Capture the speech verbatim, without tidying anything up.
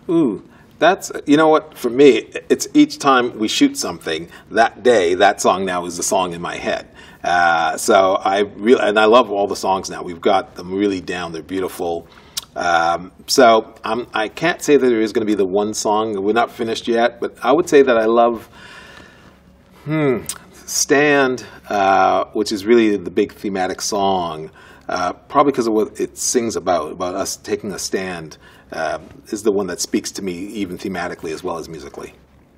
Ooh, that's, you know what, for me, it's each time we shoot something, that day, that song now is the song in my head. Uh, so I really, and I love all the songs now. We've got them really down. They're beautiful. Um, so I'm, I can't say that there is going to be the one song. We're not finished yet, but I would say that I love, hmm, Stand, uh, which is really the big thematic song, uh, probably because of what it sings about, about us taking a stand, uh, is the one that speaks to me even thematically as well as musically.